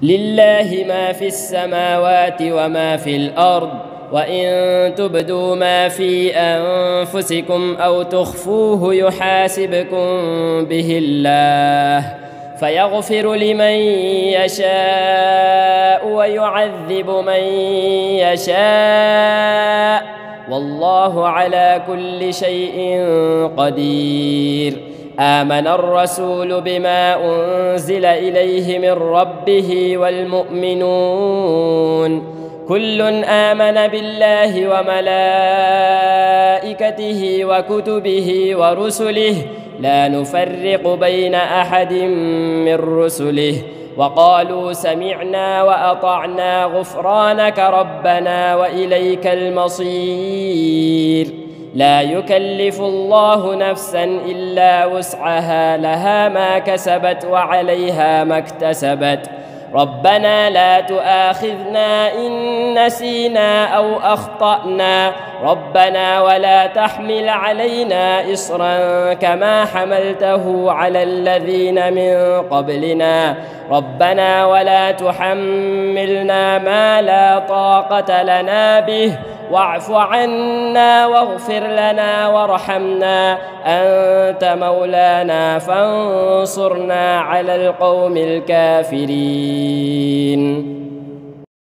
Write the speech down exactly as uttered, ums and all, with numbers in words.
لله ما في السماوات وما في الأرض، وإن تبدوا ما في أنفسكم أو تخفوه يحاسبكم به الله فيغفر لمن يشاء ويعذب من يشاء، والله على كل شيء قدير. آمن الرسول بما أنزل إليه من ربه والمؤمنون كل آمن بالله وملائكته وكتبه ورسله لا نفرق بين أحد من رسله، وقالوا سمعنا وأطعنا غفرانك ربنا وإليك المصير. لا يكلف الله نفسا إلا وسعها، لها ما كسبت وعليها ما اكتسبت. ربنا لا تؤاخذنا إن نسينا أو أخطأنا، ربنا ولا تحمل علينا إصرا كما حملته على الذين من قبلنا، ربنا ولا تحملنا ما لا طاقة لنا به، واعف عنا واغفر لنا وارحمنا، أنت مولانا فانصرنا على القوم الكافرين.